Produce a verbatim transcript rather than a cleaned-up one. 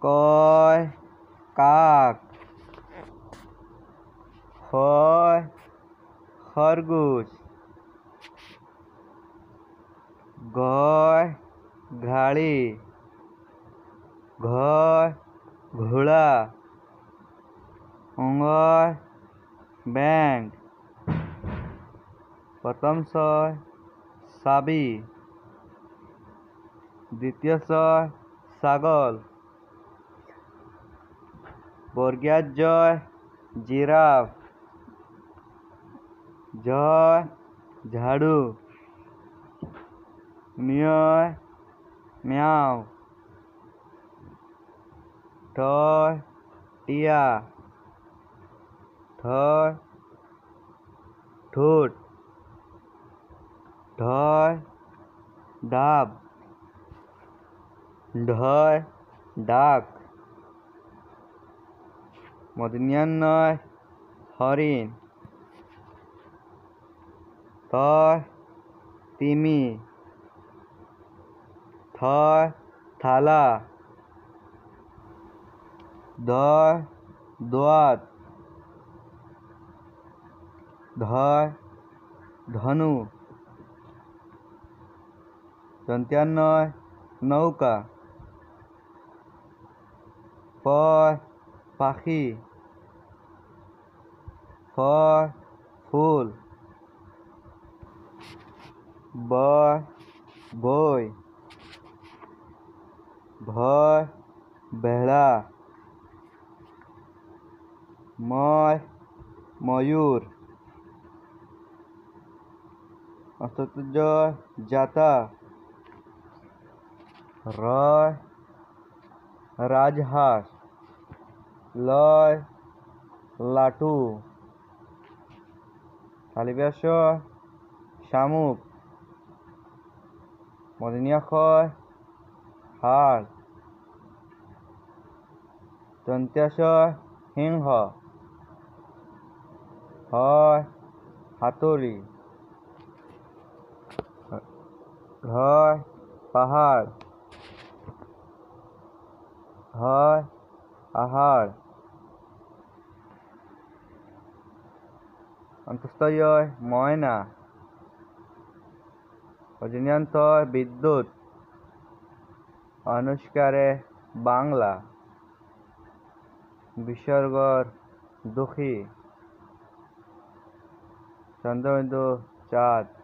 কয় কাক, হয় খরগোশ, ঘয় ঘাড়ি, ঘয় ঘোড়া, অঙ্গয় ব্যাঙ, প্রথম ছয় চাবি, দ্বিতীয় ছয় ছাগল, বর্গীয় জয় জিরাফ, ঝয় ঝাড়ু, মিয় মিয়াও, ঠয় টিয়া, ঠয় ঠোঁট, ঢয় ডাব, ঢয় ডাক, মূর্ধন্য নয় হরিণ, তয় তিমি, থয় থালা, দয় দোয়াত, ধয় ধনু, দন্ত্য নয় নৌকা, পয় পাখি, ফয় ফুল, বয় বই, ভয় ভেড়া, ময় ময়ূর, জয় জাতা, রয় রাজহাঁস, লয় লাটু, তালিব্যাস শামুক, মূর্ধন্য ষ হাড়, দন্ত্য স সিংহ, হয় হাতুড়ি, হয় পাহাড়, হয় আহার, অন্তস্থ য় ময়না, অজন্যান্ত বিদ্যুৎ, অনুষ্কারে বাংলা, বিসর্গর দুঃখী, চন্দ্রবিন্দু চাঁদ।